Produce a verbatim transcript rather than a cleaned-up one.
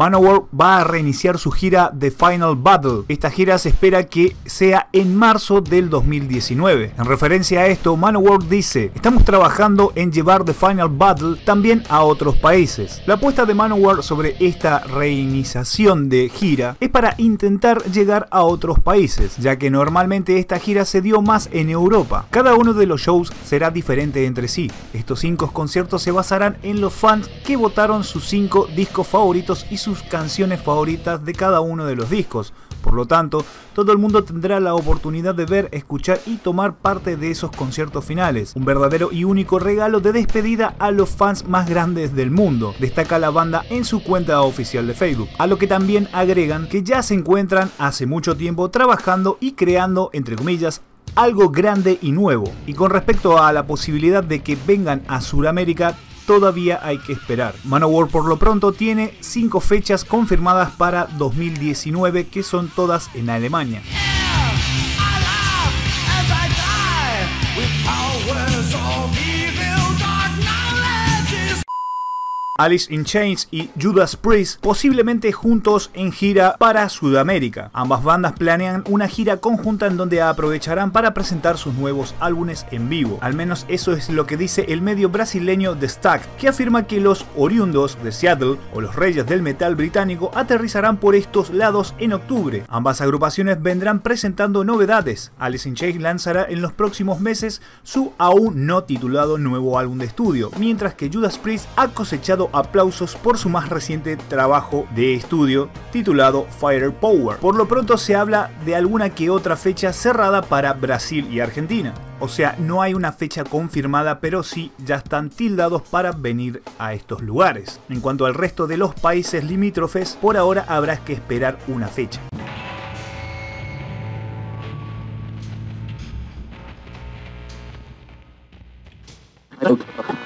Manowar va a reiniciar su gira The Final Battle. Esta gira se espera que sea en marzo del dos mil diecinueve. En referencia a esto, Manowar dice: estamos trabajando en llevar The Final Battle también a otros países. La apuesta de Manowar sobre esta reiniciación de gira es para intentar llegar a otros países, ya que normalmente esta gira se dio más en Europa. Cada uno de los shows será diferente entre sí. Estos cinco conciertos se basarán en los fans que votaron sus cinco discos favoritos y sus canciones favoritas de cada uno de los discos. Por lo tanto, todo el mundo tendrá la oportunidad de ver, escuchar y tomar parte de esos conciertos finales. Un verdadero y único regalo de despedida a los fans más grandes del mundo, destaca la banda en su cuenta oficial de Facebook. A lo que también agregan que ya se encuentran hace mucho tiempo trabajando y creando, entre comillas, algo grande y nuevo. Y con respecto a la posibilidad de que vengan a Sudamérica, todavía hay que esperar. Manowar por lo pronto tiene cinco fechas confirmadas para dos mil diecinueve, que son todas en Alemania. Alice in Chains y Judas Priest posiblemente juntos en gira para Sudamérica. Ambas bandas planean una gira conjunta en donde aprovecharán para presentar sus nuevos álbumes en vivo. Al menos eso es lo que dice el medio brasileño The Stack, que afirma que los oriundos de Seattle o los reyes del metal británico aterrizarán por estos lados en octubre. Ambas agrupaciones vendrán presentando novedades. Alice in Chains lanzará en los próximos meses su aún no titulado nuevo álbum de estudio, mientras que Judas Priest ha cosechado aplausos por su más reciente trabajo de estudio titulado Firepower. Por lo pronto se habla de alguna que otra fecha cerrada para Brasil y Argentina. O sea, no hay una fecha confirmada, pero sí ya están tildados para venir a estos lugares. En cuanto al resto de los países limítrofes, por ahora habrá que esperar una fecha. Okay.